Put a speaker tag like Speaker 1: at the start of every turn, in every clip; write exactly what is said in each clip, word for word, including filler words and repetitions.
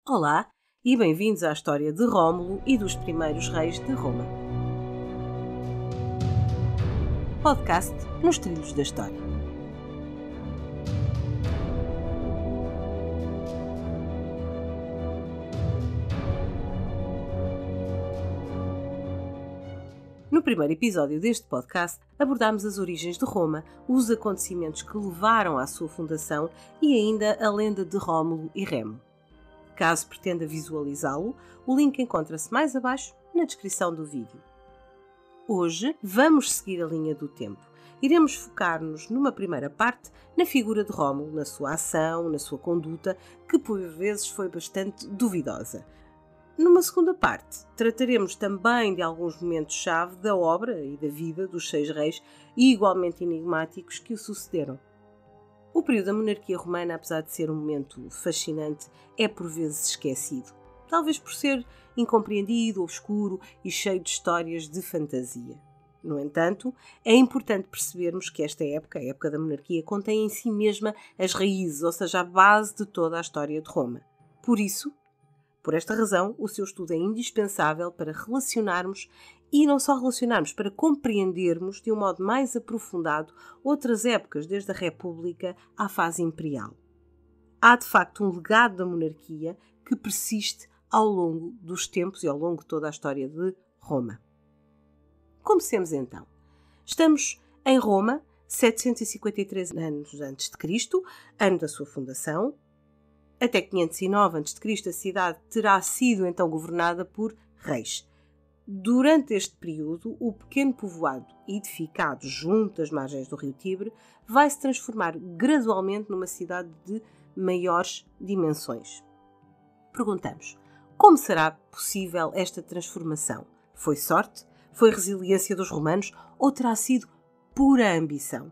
Speaker 1: Olá e bem-vindos à história de Rómulo e dos primeiros reis de Roma. Podcast nos trilhos da história. No primeiro episódio deste podcast, abordámos as origens de Roma, os acontecimentos que levaram à sua fundação e ainda a lenda de Rómulo e Remo. Caso pretenda visualizá-lo, o link encontra-se mais abaixo na descrição do vídeo. Hoje vamos seguir a linha do tempo. Iremos focar-nos numa primeira parte na figura de Rómulo, na sua ação, na sua conduta, que por vezes foi bastante duvidosa. Numa segunda parte, trataremos também de alguns momentos-chave da obra e da vida dos seis reis igualmente enigmáticos que o sucederam. O período da monarquia romana, apesar de ser um momento fascinante, é por vezes esquecido. Talvez por ser incompreendido, obscuro e cheio de histórias de fantasia. No entanto, é importante percebermos que esta época, a época da monarquia, contém em si mesma as raízes, ou seja, a base de toda a história de Roma. Por isso, por esta razão, o seu estudo é indispensável para relacionarmos e não só relacionarmos, para compreendermos de um modo mais aprofundado outras épocas, desde a República à fase imperial. Há, de facto, um legado da monarquia que persiste ao longo dos tempos e ao longo de toda a história de Roma. Comecemos então. Estamos em Roma, setecentos e cinquenta e três anos antes de Cristo, ano da sua fundação. Até quinhentos e nove antes de Cristo, a cidade terá sido então governada por reis. Durante este período, o pequeno povoado edificado junto às margens do rio Tibre vai se transformar gradualmente numa cidade de maiores dimensões. Perguntamos, como será possível esta transformação? Foi sorte? Foi resiliência dos romanos? Ou terá sido pura ambição?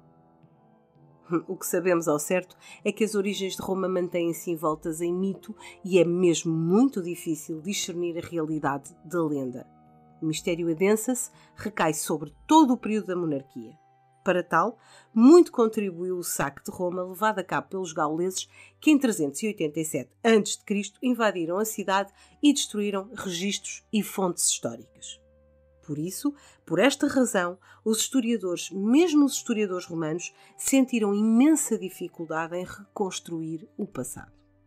Speaker 1: O que sabemos ao certo é que as origens de Roma mantêm-se envoltas em mito e é mesmo muito difícil discernir a realidade da lenda. O mistério adensa-se, recai sobre todo o período da monarquia. Para tal, muito contribuiu o saque de Roma levado a cabo pelos gauleses que em trezentos e oitenta e sete antes de Cristo invadiram a cidade e destruíram registros e fontes históricas. Por isso, por esta razão, os historiadores, mesmo os historiadores romanos, sentiram imensa dificuldade em reconstruir o passado.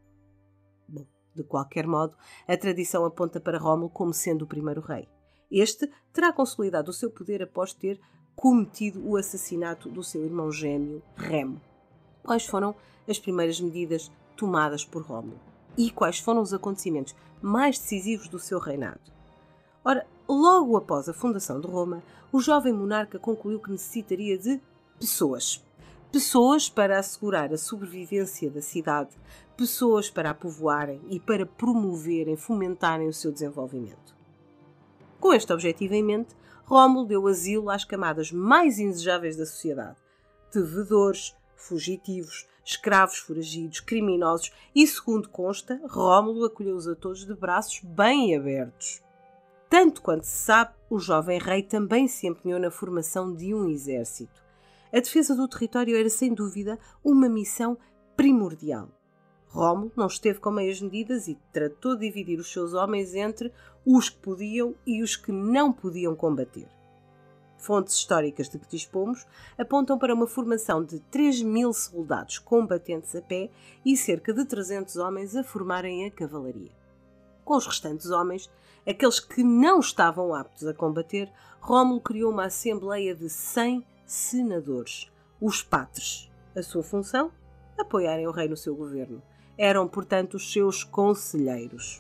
Speaker 1: Bom, de qualquer modo, a tradição aponta para Rómulo como sendo o primeiro rei. Este terá consolidado o seu poder após ter cometido o assassinato do seu irmão gêmeo, Remo. Quais foram as primeiras medidas tomadas por Rómulo? E quais foram os acontecimentos mais decisivos do seu reinado? Ora, logo após a fundação de Roma, o jovem monarca concluiu que necessitaria de pessoas. Pessoas para assegurar a sobrevivência da cidade, pessoas para a povoarem e para promoverem, fomentarem o seu desenvolvimento. Com este objetivo em mente, Rómulo deu asilo às camadas mais indesejáveis da sociedade: devedores, fugitivos, escravos foragidos, criminosos e, segundo consta, Rómulo acolheu-os a todos de braços bem abertos. Tanto quanto se sabe, o jovem rei também se empenhou na formação de um exército. A defesa do território era, sem dúvida, uma missão primordial. Rómulo não esteve com meias medidas e tratou de dividir os seus homens entre os que podiam e os que não podiam combater. Fontes históricas de que dispomos apontam para uma formação de três mil soldados combatentes a pé e cerca de trezentos homens a formarem a cavalaria. Com os restantes homens, aqueles que não estavam aptos a combater, Rómulo criou uma assembleia de cem senadores, os patres. A sua função? Apoiarem o rei no seu governo. Eram, portanto, os seus conselheiros.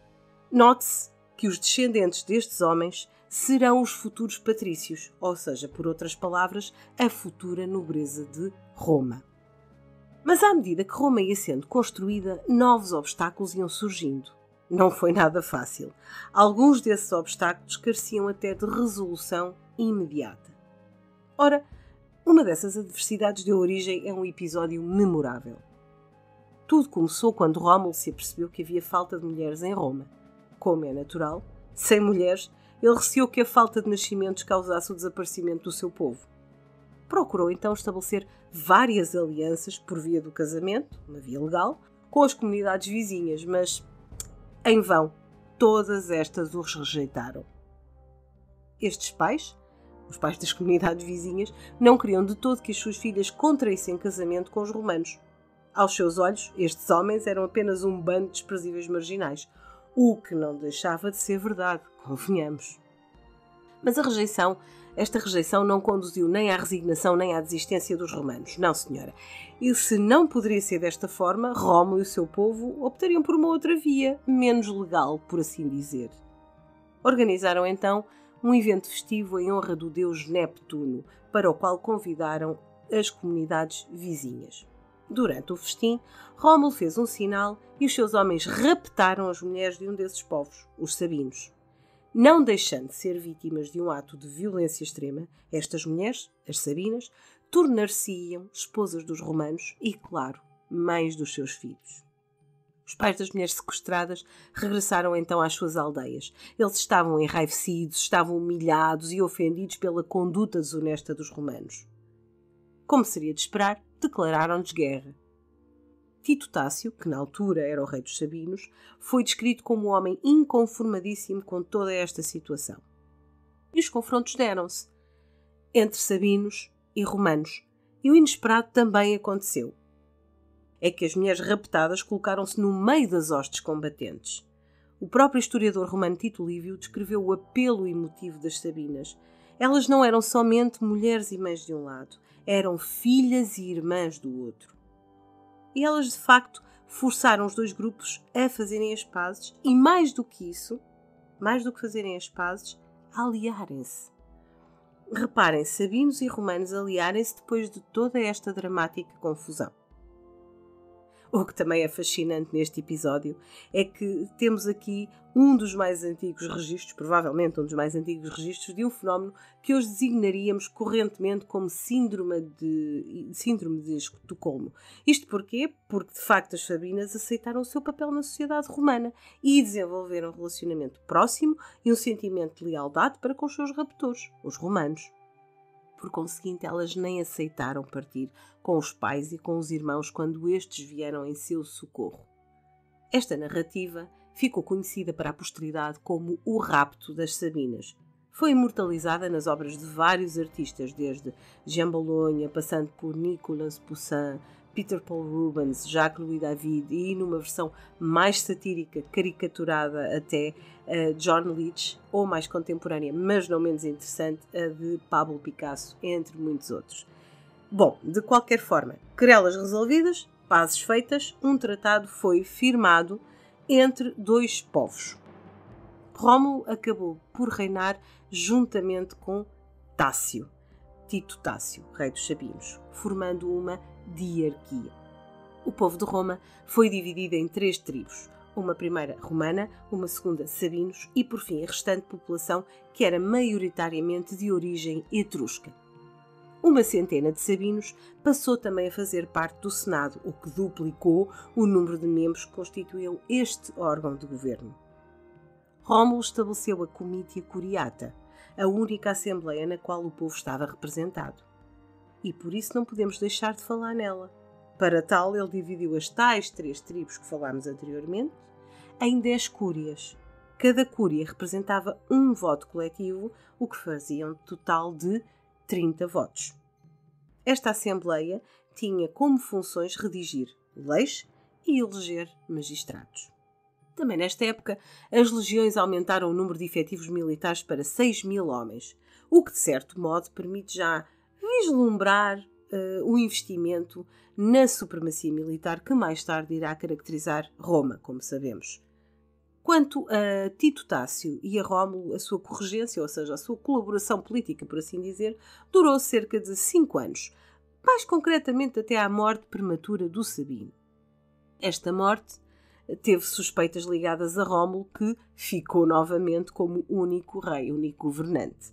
Speaker 1: Note-se que os descendentes destes homens serão os futuros patrícios, ou seja, por outras palavras, a futura nobreza de Roma. Mas à medida que Roma ia sendo construída, novos obstáculos iam surgindo. Não foi nada fácil. Alguns desses obstáculos careciam até de resolução imediata. Ora, uma dessas adversidades deu origem a um episódio memorável. Tudo começou quando Rómulo se apercebeu que havia falta de mulheres em Roma. Como é natural, sem mulheres, ele receou que a falta de nascimentos causasse o desaparecimento do seu povo. Procurou então estabelecer várias alianças por via do casamento, uma via legal, com as comunidades vizinhas, mas Em vão, todas estas os rejeitaram. Estes pais, os pais das comunidades vizinhas, não queriam de todo que as suas filhas contraíssem casamento com os romanos. Aos seus olhos, estes homens eram apenas um bando de desprezíveis marginais, o que não deixava de ser verdade, convenhamos. Mas a rejeição, esta rejeição não conduziu nem à resignação nem à desistência dos romanos. Não, senhora. E se não poderia ser desta forma, Rómulo e o seu povo optariam por uma outra via, menos legal, por assim dizer. Organizaram então um evento festivo em honra do deus Neptuno, para o qual convidaram as comunidades vizinhas. Durante o festim, Rómulo fez um sinal e os seus homens raptaram as mulheres de um desses povos, os sabinos. Não deixando de ser vítimas de um ato de violência extrema, estas mulheres, as sabinas, tornar-se-iam esposas dos romanos e, claro, mães dos seus filhos. Os pais das mulheres sequestradas regressaram então às suas aldeias. Eles estavam enraivecidos, estavam humilhados e ofendidos pela conduta desonesta dos romanos. Como seria de esperar, declararam-lhes guerra. Tito Tácio, que na altura era o rei dos Sabinos, foi descrito como um homem inconformadíssimo com toda esta situação. E os confrontos deram-se entre Sabinos e romanos. E o inesperado também aconteceu. É que as mulheres raptadas colocaram-se no meio das hostes combatentes. O próprio historiador romano Tito Lívio descreveu o apelo emotivo das Sabinas. Elas não eram somente mulheres e mães de um lado, eram filhas e irmãs do outro. E elas, de facto, forçaram os dois grupos a fazerem as pazes e, mais do que isso, mais do que fazerem as pazes, a aliarem-se. Reparem, sabinos e romanos aliarem-se depois de toda esta dramática confusão. O que também é fascinante neste episódio é que temos aqui um dos mais antigos registros, provavelmente um dos mais antigos registros, de um fenómeno que hoje designaríamos correntemente como síndrome de, síndrome de Estocolmo. Isto porquê? Porque, de facto, as Sabinas aceitaram o seu papel na sociedade romana e desenvolveram um relacionamento próximo e um sentimento de lealdade para com os seus raptores, os romanos. Por conseguinte, elas nem aceitaram partir com os pais e com os irmãos quando estes vieram em seu socorro. Esta narrativa ficou conhecida para a posteridade como o rapto das Sabinas. Foi imortalizada nas obras de vários artistas, desde Jean Bologna, passando por Nicolas Poussin, Peter Paul Rubens, Jacques-Louis David e, numa versão mais satírica, caricaturada até, uh, John Leech, ou mais contemporânea, mas não menos interessante, a de Pablo Picasso, entre muitos outros. Bom, de qualquer forma, querelas resolvidas, pazes feitas, um tratado foi firmado entre dois povos. Rómulo acabou por reinar juntamente com Tácio, Tito Tácio, rei dos Sabinos, formando uma diarquia. O povo de Roma foi dividido em três tribos, uma primeira romana, uma segunda sabinos e, por fim, a restante população que era maioritariamente de origem etrusca. Uma centena de sabinos passou também a fazer parte do Senado, o que duplicou o número de membros que constituíam este órgão de governo. Rómulo estabeleceu a Comitia Curiata, a única assembleia na qual o povo estava representado. E por isso não podemos deixar de falar nela. Para tal, ele dividiu as tais três tribos que falámos anteriormente em dez cúrias. Cada cúria representava um voto coletivo, o que fazia um total de trinta votos. Esta Assembleia tinha como funções redigir leis e eleger magistrados. Também nesta época, as legiões aumentaram o número de efetivos militares para seis mil homens, o que de certo modo permite já vislumbrar uh, o investimento na supremacia militar que mais tarde irá caracterizar Roma, como sabemos. Quanto a Tito Tácio e a Rómulo, a sua corregência, ou seja, a sua colaboração política, por assim dizer, durou cerca de cinco anos, mais concretamente até à morte prematura do Sabino. Esta morte teve suspeitas ligadas a Rómulo, que ficou novamente como único rei, único governante.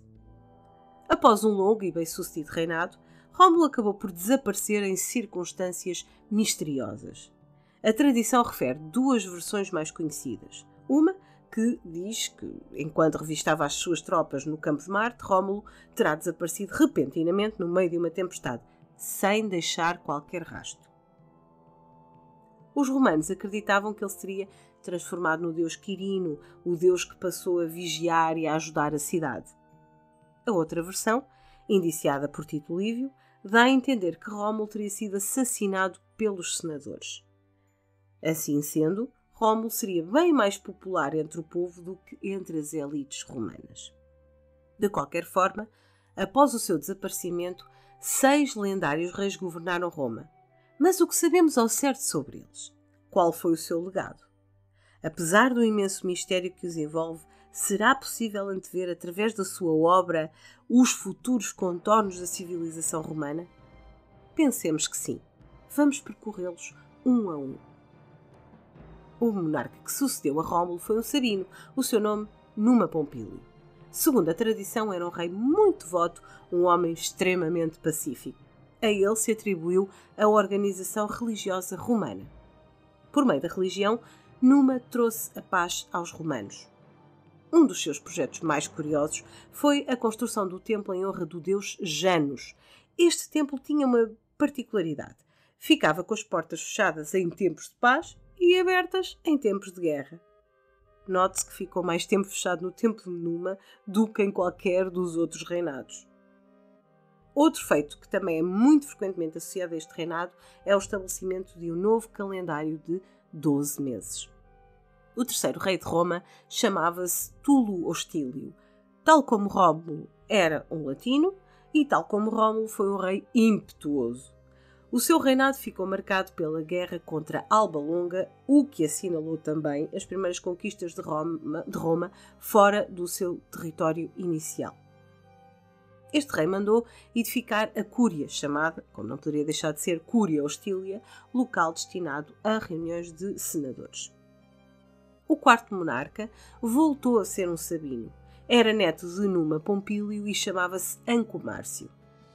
Speaker 1: Após um longo e bem-sucedido reinado, Rómulo acabou por desaparecer em circunstâncias misteriosas. A tradição refere duas versões mais conhecidas. Uma que diz que, enquanto revistava as suas tropas no campo de Marte, Rómulo terá desaparecido repentinamente no meio de uma tempestade, sem deixar qualquer rastro. Os romanos acreditavam que ele se teria transformado no deus Quirino, o deus que passou a vigiar e a ajudar a cidade. A outra versão, indiciada por Tito Livio, dá a entender que Rómulo teria sido assassinado pelos senadores. Assim sendo, Rómulo seria bem mais popular entre o povo do que entre as elites romanas. De qualquer forma, após o seu desaparecimento, seis lendários reis governaram Roma. Mas o que sabemos ao certo sobre eles? Qual foi o seu legado? Apesar do imenso mistério que os envolve, será possível antever, através da sua obra, os futuros contornos da civilização romana? Pensemos que sim. Vamos percorrê-los um a um. O monarca que sucedeu a Rómulo foi um Sabino, o seu nome Numa Pompílio. Segundo a tradição, era um rei muito devoto, um homem extremamente pacífico. A ele se atribuiu a organização religiosa romana. Por meio da religião, Numa trouxe a paz aos romanos. Um dos seus projetos mais curiosos foi a construção do templo em honra do deus Janus. Este templo tinha uma particularidade. Ficava com as portas fechadas em tempos de paz e abertas em tempos de guerra. Note-se que ficou mais tempo fechado no templo de Numa do que em qualquer dos outros reinados. Outro feito que também é muito frequentemente associado a este reinado é o estabelecimento de um novo calendário de doze meses. O terceiro rei de Roma chamava-se Tulo Hostílio. Tal como Rómulo era um latino e tal como Rómulo foi um rei impetuoso. O seu reinado ficou marcado pela guerra contra Alba Longa, o que assinalou também as primeiras conquistas de Roma, de Roma fora do seu território inicial. Este rei mandou edificar a Cúria, chamada, como não poderia deixar de ser, Cúria Hostília, local destinado a reuniões de senadores. O quarto monarca voltou a ser um Sabino. Era neto de Numa Pompílio e chamava-se Anco Márcio.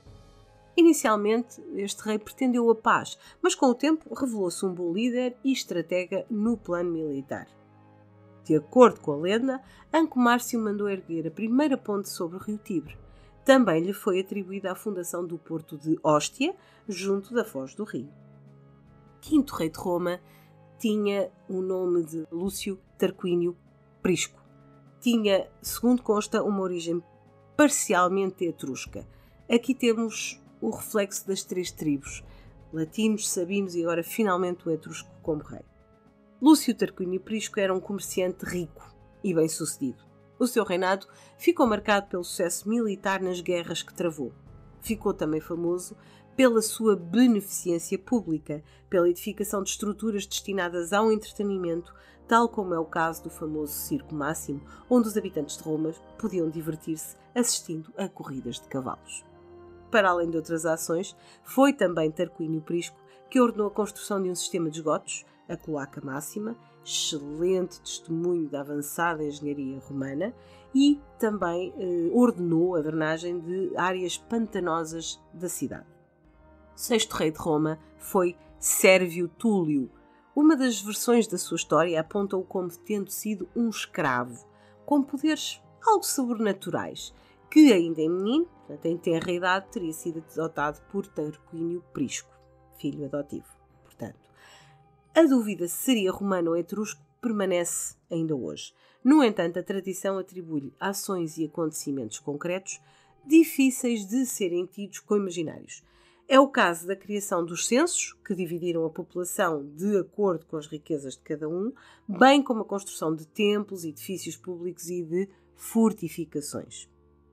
Speaker 1: Inicialmente, este rei pretendeu a paz, mas com o tempo revelou-se um bom líder e estratega no plano militar. De acordo com a lenda, Anco Márcio mandou erguer a primeira ponte sobre o rio Tibre. Também lhe foi atribuída a fundação do porto de Óstia, junto da foz do rio. Quinto rei de Roma tinha o nome de Lúcio Tarquínio Prisco. Tinha, segundo consta, uma origem parcialmente etrusca. Aqui temos o reflexo das três tribos, latinos, sabinos e agora finalmente o etrusco como rei. Lúcio Tarquínio Prisco era um comerciante rico e bem-sucedido. O seu reinado ficou marcado pelo sucesso militar nas guerras que travou. Ficou também famoso pela sua beneficência pública, pela edificação de estruturas destinadas ao entretenimento, tal como é o caso do famoso Circo Máximo, onde os habitantes de Roma podiam divertir-se assistindo a corridas de cavalos. Para além de outras ações, foi também Tarquínio Prisco que ordenou a construção de um sistema de esgotos, a Cloaca Máxima, excelente testemunho da avançada engenharia romana, e também eh, ordenou a drenagem de áreas pantanosas da cidade. Sexto rei de Roma foi Sérvio Túlio. Uma das versões da sua história aponta-o como tendo sido um escravo, com poderes algo sobrenaturais, que ainda em menino, portanto em tenra idade, teria sido adotado por Tarquínio Prisco, filho adotivo. Portanto, a dúvida se seria romano ou etrusco permanece ainda hoje. No entanto, a tradição atribui-lhe ações e acontecimentos concretos difíceis de serem tidos como imaginários. É o caso da criação dos censos, que dividiram a população de acordo com as riquezas de cada um, bem como a construção de templos, edifícios públicos e de fortificações.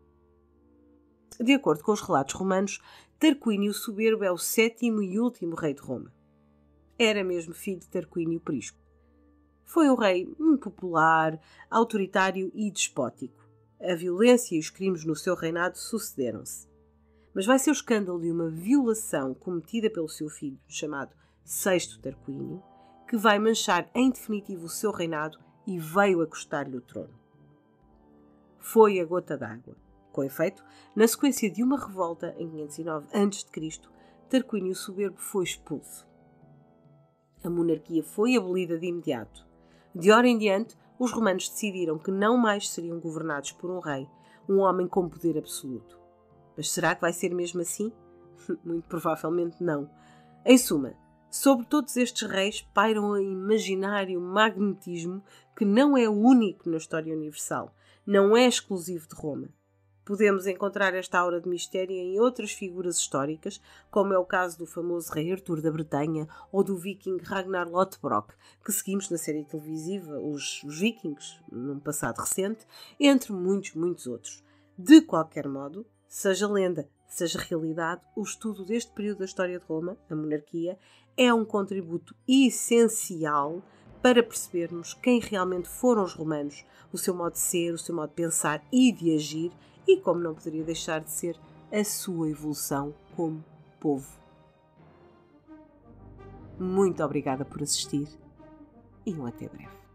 Speaker 1: De acordo com os relatos romanos, Tarquínio o Soberbo é o sétimo e último rei de Roma. Era mesmo filho de Tarquínio Prisco. Foi um rei impopular, autoritário e despótico. A violência e os crimes no seu reinado sucederam-se. Mas vai ser o escândalo de uma violação cometida pelo seu filho, chamado Sexto Tarquínio, que vai manchar em definitivo o seu reinado e veio a custar-lhe o trono. Foi a gota d'água. Com efeito, na sequência de uma revolta em quinhentos e nove antes de Cristo, Tarquínio o Soberbo foi expulso. A monarquia foi abolida de imediato. De hora em diante, os romanos decidiram que não mais seriam governados por um rei, um homem com poder absoluto. Mas será que vai ser mesmo assim? Muito provavelmente não. Em suma, Sobre todos estes reis paira um imaginário magnetismo que não é único na história universal, não é exclusivo de Roma. Podemos encontrar esta aura de mistério em outras figuras históricas, como é o caso do famoso rei Artur da Bretanha ou do viking Ragnar Lothbrok, que seguimos na série televisiva Os Vikings, num passado recente, entre muitos, muitos outros. De qualquer modo, seja lenda, seja realidade, o estudo deste período da história de Roma, a monarquia, é um contributo essencial para percebermos quem realmente foram os romanos, o seu modo de ser, o seu modo de pensar e de agir, e como não poderia deixar de ser, a sua evolução como povo. Muito obrigada por assistir e um até breve.